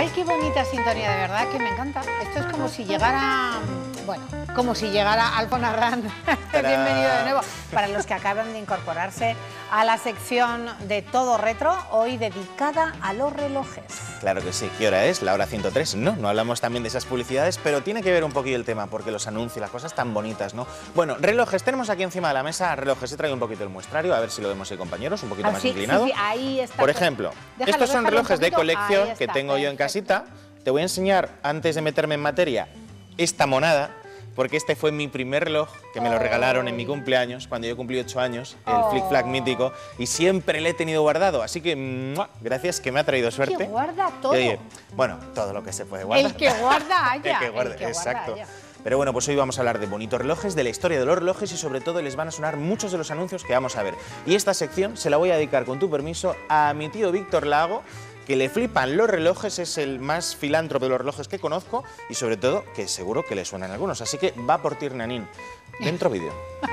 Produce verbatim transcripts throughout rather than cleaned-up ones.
Ay, qué bonita sintonía, de verdad, que me encanta. Esto es como si llegara, bueno, como si llegara Alfon Arran. Bienvenido de nuevo. Para los que acaban de incorporarse a la sección de Todo Retro, hoy dedicada a los relojes. Claro que sí. ¿Qué hora es? La hora ciento tres. No, no hablamos también de esas publicidades, pero tiene que ver un poquillo el tema, porque los anuncios, las cosas tan bonitas, ¿no? Bueno, relojes. Tenemos aquí encima de la mesa relojes. He traído un poquito el muestrario, a ver si lo vemos ahí, compañeros, un poquito Ah, más sí, inclinado. Sí, sí, ahí está. Por ejemplo, déjalo, estos son déjalo relojes de colección está, que tengo yo en casita. Te voy a enseñar, antes de meterme en materia, esta monada, porque este fue mi primer reloj, que me lo regalaron en mi cumpleaños, cuando yo cumplí ocho años, el oh. Flick Flack mítico, y siempre le he tenido guardado, así que, ¡mua! Gracias, que me ha traído suerte. Que guarda todo. Y, oye, bueno, todo lo que se puede guardar. El que guarda haya. El que guarda, el que exacto. Guarda haya. Pero bueno, pues hoy vamos a hablar de bonitos relojes, de la historia de los relojes y sobre todo les van a sonar muchos de los anuncios que vamos a ver. Y esta sección se la voy a dedicar, con tu permiso, a mi tío Víctor Lago, que le flipan los relojes, es el más filántropo de los relojes que conozco y sobre todo que seguro que le suenan algunos. Así que va por ti, Hernanín. Dentro vídeo.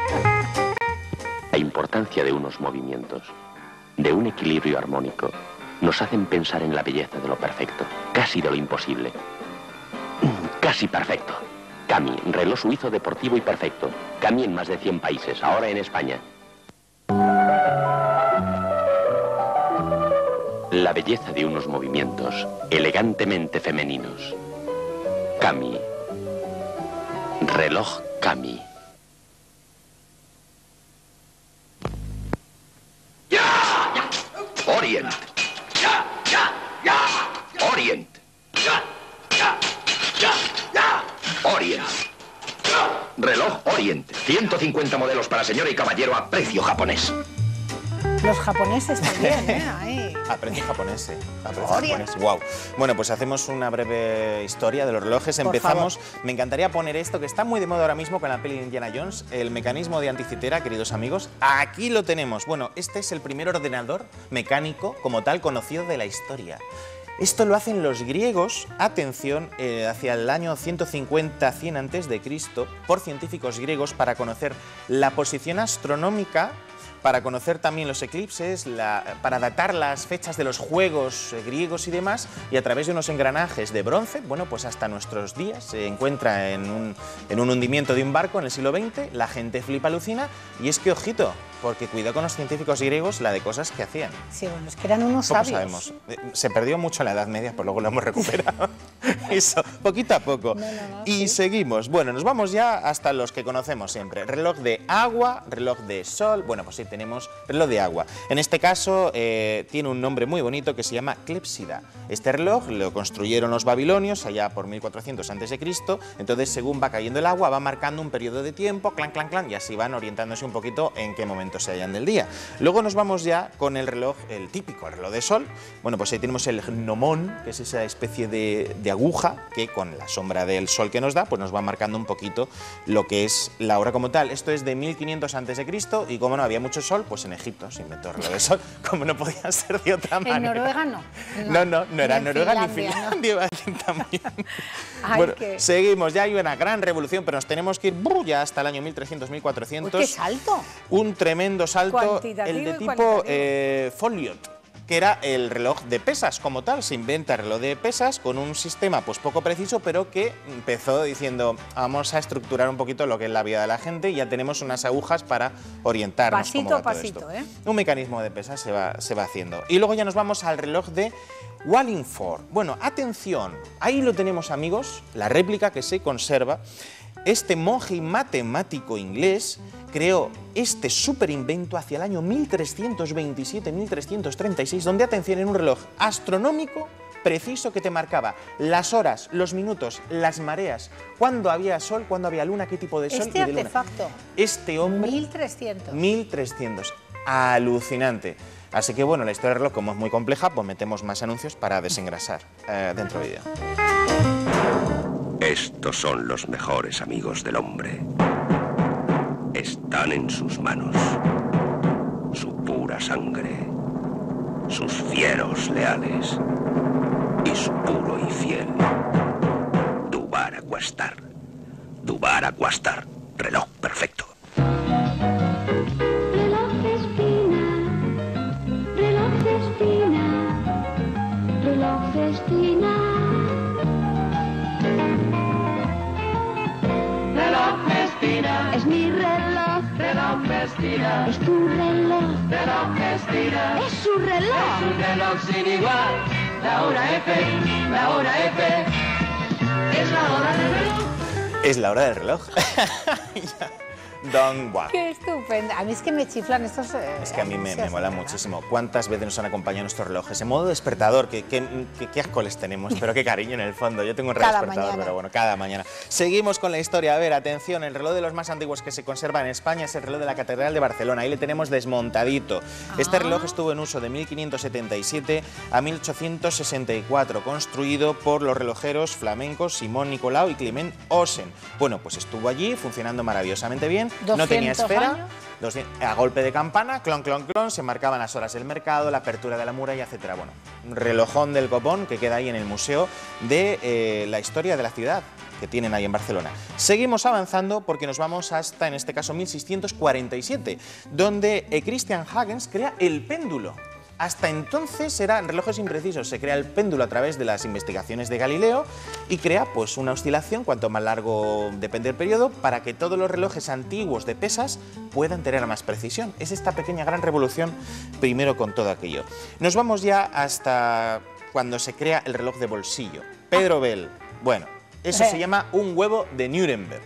La importancia de unos movimientos, de un equilibrio armónico, nos hacen pensar en la belleza de lo perfecto, casi de lo imposible. Casi perfecto. Cami, reloj suizo deportivo y perfecto. Cami en más de cien países, ahora en España. La belleza de unos movimientos elegantemente femeninos. Cami. Reloj Cami. ¡Ya! ¡Ya! Orient. ¡Ya! ¡Ya! ¡Ya! Orient. ¡Ya! ¡Ya! ¡Ya! ¡Ya! Orient. Reloj Orient. ciento cincuenta modelos para señora y caballero a precio japonés. Los japoneses también, ¿eh? Ahí. A precio japonés, ¿eh? A precio japonés. Wow. Bueno, pues hacemos una breve historia de los relojes. Por Empezamos. favor. Me encantaría poner esto, que está muy de moda ahora mismo con la peli de Indiana Jones, el mecanismo de anticitera, queridos amigos. Aquí lo tenemos. Bueno, este es el primer ordenador mecánico como tal conocido de la historia. Esto lo hacen los griegos, atención, eh, hacia el año ciento cincuenta a cien antes de Cristo, por científicos griegos para conocer la posición astronómica, para conocer también los eclipses, la, para datar las fechas de los juegos eh, griegos y demás, y a través de unos engranajes de bronce, bueno, pues hasta nuestros días se encuentra en un, en un hundimiento de un barco en el siglo veinte, la gente flipa, alucina, y es que, ojito, porque cuidado con los científicos griegos la de cosas que hacían. Sí, bueno, es que eran unos Poco sabios. sabemos. Se perdió mucho en la Edad Media, pues luego lo hemos recuperado. Eso, poquito a poco. No, no, no, y sí. seguimos. Bueno, nos vamos ya hasta los que conocemos siempre. Reloj de agua, reloj de sol. Bueno, pues sí, tenemos reloj de agua. En este caso eh, tiene un nombre muy bonito que se llama clepsida. Este reloj lo construyeron los babilonios allá por mil cuatrocientos antes de Cristo. Entonces, según va cayendo el agua, va marcando un periodo de tiempo, clan, clan, clan, y así van orientándose un poquito en qué momento se hallan del día. Luego nos vamos ya con el reloj, el típico el reloj de sol. Bueno, pues ahí tenemos el gnomón, que es esa especie de, de aguja que con la sombra del sol que nos da, pues nos va marcando un poquito lo que es la hora como tal. Esto es de mil quinientos antes de Cristo y como no había mucho sol, pues en Egipto se inventó el reloj de sol, como no podía ser de otra manera. En Noruega no. No, no, no era Ni Noruega ni Finlandia, Finlandia, iba a decir también. Ay, Bueno, qué- seguimos, ya hay una gran revolución, pero nos tenemos que ir brr, ya hasta el año mil trescientos, mil cuatrocientos. Uy, ¡qué salto! Un tremendo salto, Cuantitativo el de y tipo cualitativo. eh, Folliot, que era el reloj de pesas como tal. Se inventa el reloj de pesas con un sistema pues poco preciso, pero que empezó diciendo vamos a estructurar un poquito lo que es la vida de la gente y ya tenemos unas agujas para orientarnos. Pasito cómo va a todo pasito, esto. ¿eh? Un mecanismo de pesas se va, se va haciendo. Y luego ya nos vamos al reloj de Wallingford. Bueno, atención, ahí lo tenemos, amigos, la réplica que se conserva. Este monje y matemático inglés creó este superinvento hacia el año mil trescientos veintisiete, mil trescientos treinta y seis, donde, atención, en un reloj astronómico preciso que te marcaba las horas, los minutos, las mareas, cuándo había sol, cuándo había luna, qué tipo de sol Este y de luna. artefacto. Este hombre... mil trescientos. mil trescientos. Alucinante. Así que bueno, la historia del reloj, como es muy compleja, pues metemos más anuncios para desengrasar eh, dentro del vídeo. Estos son los mejores amigos del hombre. Están en sus manos. Su pura sangre. Sus fieros leales. Y su puro y fiel. Dubar Aquastar. Dubar Aquastar. Reloj perfecto. Reloj de espina, reloj de espina, reloj de espina. reloj me estira. Es tu reloj. Reloj me estira. Es su reloj. Es un reloj sin igual. La hora F, la hora F. Es la hora del reloj. Es la hora del reloj. Don Juan. Qué estupendo. A mí es que me chiflan estos... Eh, Es que a mí me, me anuncios, mola de verdad. muchísimo. ¿Cuántas veces nos han acompañado nuestros relojes? En modo despertador, que, que, que, qué asco les tenemos, pero qué cariño en el fondo. Yo tengo un reloj Cada despertador, mañana. pero bueno, cada mañana. Seguimos con la historia. A ver, atención, el reloj de los más antiguos que se conserva en España es el reloj de la Catedral de Barcelona. Ahí le tenemos desmontadito. Este Ah. reloj estuvo en uso de mil quinientos setenta y siete a mil ochocientos sesenta y cuatro, construido por los relojeros flamencos Simón Nicolau y Climent Osen. Bueno, pues estuvo allí funcionando maravillosamente bien. No tenía ¿doscientos esfera. años? Dos- a golpe de campana, clon, clon, clon, se marcaban las horas del mercado, la apertura de la muralla, etcétera. Bueno, un relojón del copón que queda ahí en el Museo de eh, la Historia de la Ciudad, que tienen ahí en Barcelona. Seguimos avanzando porque nos vamos hasta, en este caso, mil seiscientos cuarenta y siete, donde eh, Christian Huygens crea el péndulo. Hasta entonces eran relojes imprecisos, se crea el péndulo a través de las investigaciones de Galileo y crea pues una oscilación, cuanto más largo depende del periodo, para que todos los relojes antiguos de pesas puedan tener más precisión. Es esta pequeña gran revolución primero con todo aquello. Nos vamos ya hasta cuando se crea el reloj de bolsillo. Pedro Bell, bueno, eso se llama un huevo de Nuremberg.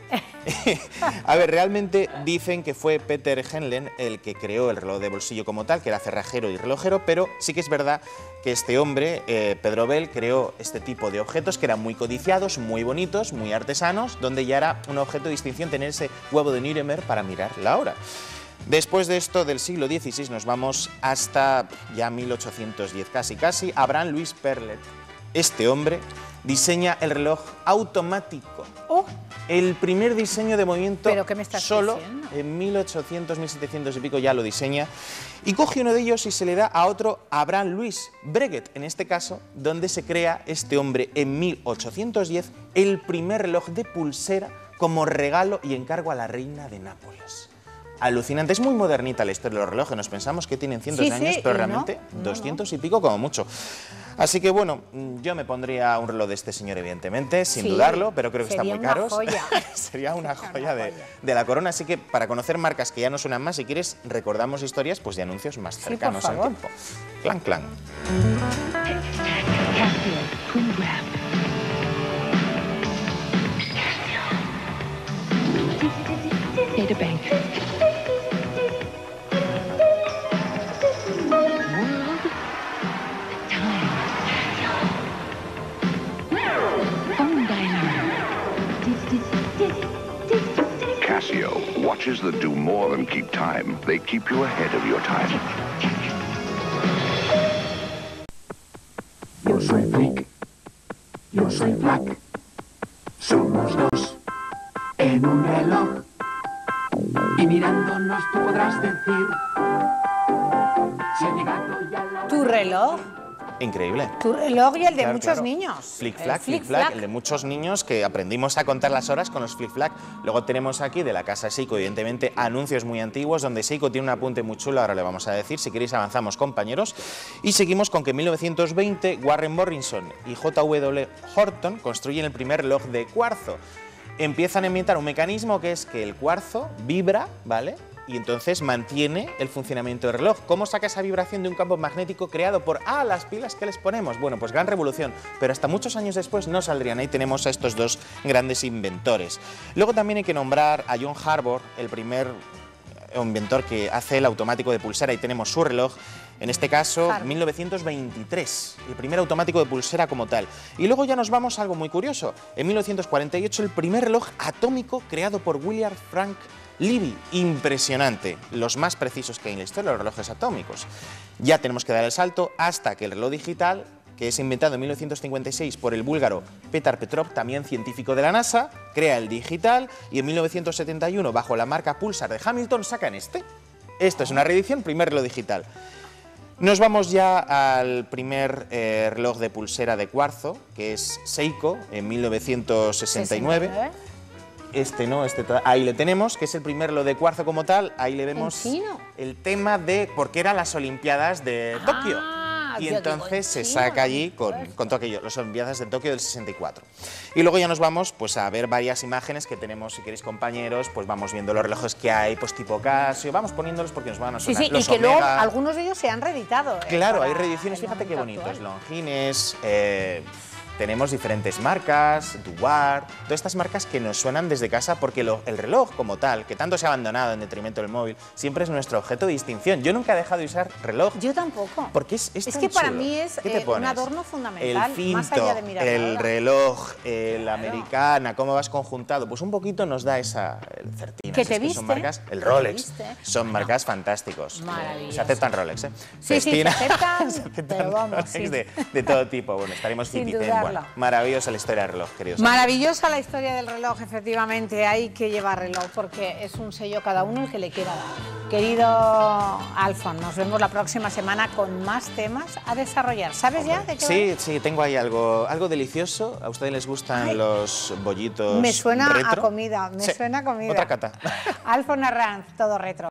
A ver, realmente dicen que fue Peter Henlen el que creó el reloj de bolsillo como tal, que era cerrajero y relojero, pero sí que es verdad que este hombre, eh, Pedro Bell, creó este tipo de objetos que eran muy codiciados, muy bonitos, muy artesanos, donde ya era un objeto de distinción tener ese huevo de Nuremberg para mirar la hora. Después de esto, del siglo dieciséis, nos vamos hasta ya mil ochocientos diez, casi casi, Abraham Louis Perlet. Este hombre diseña el reloj automático. Oh, El primer diseño de movimiento ¿pero qué me estás solo diciendo? en mil ochocientos, mil setecientos y pico ya lo diseña y coge uno de ellos y se le da a otro, Abraham Louis Breguet, en este caso, donde se crea este hombre en mil ochocientos diez el primer reloj de pulsera como regalo y encargo a la reina de Nápoles. Alucinante, es muy modernita la historia de los relojes, nos pensamos que tienen cientos Sí, de años, sí, pero y no, realmente no, doscientos y pico como mucho. Así que bueno, yo me pondría un reloj de este señor, evidentemente, sin Sí, dudarlo, pero creo que están sería muy una caros. joya. Sería una joya, una de, joya. de la corona. Así que para conocer marcas que ya no suenan más, si quieres, recordamos historias pues, de anuncios más Sí, por cercanos al favor. tiempo. Clan, clan. Casio, Twin Grab. Casio. Data Bank. World. Time. Phone dialer. Casio, watches that do more than keep time. They keep you ahead of your time. Yo soy Flick, yo soy Flack. Somos dos en un reloj. Y mirándonos tú podrás decir si ha llegado ya la hora. tu reloj, Increíble. tu reloj y el de Claro, muchos claro. niños. Flick El Flack, Flick Flack, el de muchos niños que aprendimos a contar las horas con los Flick Flack. Luego tenemos aquí de la casa Seiko, evidentemente, anuncios muy antiguos, donde Seiko tiene un apunte muy chulo, ahora le vamos a decir. Si queréis avanzamos, compañeros. Y seguimos con que en mil novecientos veinte Warren Morrison y J W Horton construyen el primer reloj de cuarzo. Empiezan a inventar un mecanismo que es que el cuarzo vibra, ¿vale?, y entonces mantiene el funcionamiento del reloj. ¿Cómo saca esa vibración de un campo magnético creado por ah, las pilas que les ponemos? Bueno, pues gran revolución, pero hasta muchos años después no saldrían. Ahí tenemos a estos dos grandes inventores. Luego también hay que nombrar a John Harbour, el primer inventor que hace el automático de pulsera, y tenemos su reloj. En este caso, Harbour. mil novecientos veintitrés, el primer automático de pulsera como tal. Y luego ya nos vamos a algo muy curioso. En mil novecientos cuarenta y ocho, el primer reloj atómico creado por William Frank Levy. Impresionante, los más precisos que hay en la historia de los relojes atómicos. Ya tenemos que dar el salto hasta que el reloj digital, que es inventado en mil novecientos cincuenta y seis por el búlgaro Petar Petrov, también científico de la NASA, crea el digital, y en mil novecientos setenta y uno, bajo la marca Pulsar de Hamilton, sacan este. Esto es una reedición, primer reloj digital. Nos vamos ya al primer eh, reloj de pulsera de cuarzo, que es Seiko, en mil novecientos sesenta y nueve. sesenta y nueve. Este no, este to- ahí le tenemos, que es el primer reloj de cuarzo como tal. Ahí le vemos chino? el tema de por qué eran las Olimpiadas de Tokio. Ah, y yo entonces digo, se chino, saca allí ¿no? con, con todo aquello, las Olimpiadas de Tokio del sesenta y cuatro. Y luego ya nos vamos pues a ver varias imágenes que tenemos, si queréis compañeros, pues vamos viendo los relojes que hay, pues tipo Casio, vamos poniéndolos porque nos van a Sí, sonar. sí, y Los que luego Omega. algunos de ellos se han reeditado. eh, Claro, para hay reediciones, el fíjate qué momento bonitos, actual. Longines, eh, tenemos diferentes marcas, Duar, todas estas marcas que nos suenan desde casa porque lo- el reloj como tal, que tanto se ha abandonado en detrimento del móvil, siempre es nuestro objeto de distinción. Yo nunca he dejado de usar reloj. Yo tampoco. Porque es, es Es tan que para chulo. mí es ¿Qué te eh, un pones? adorno fundamental, El cinto, más allá de mirar la el hora. reloj, eh, la americana, cómo vas conjuntado, pues un poquito nos da esa el certina. ¿Que es te que viste? son marcas, el ¿Que te Rolex, viste? son marcas fantásticos. Maravilloso. Se aceptan Rolex, ¿eh? Sí, sí, se Festina, aceptan, se aceptan pero vamos, Rolex sí. de, de todo tipo. Bueno, estaremos Sin Fitbit, dudarlo. bueno, maravillosa la historia del reloj, queridos amigos. Maravillosa la historia del reloj, efectivamente, hay que llevar reloj porque es un sello cada uno el que le quiera dar. Querido Alfon, nos vemos la próxima semana con más temas a desarrollar. ¿Sabes ya de qué va? Sí, sí, tengo ahí algo, algo delicioso. ¿A ustedes les gustan Ay. los bollitos Me suena retro? a comida, me Sí. suena a comida. Otra cata. Alfon Arranz, todo retro.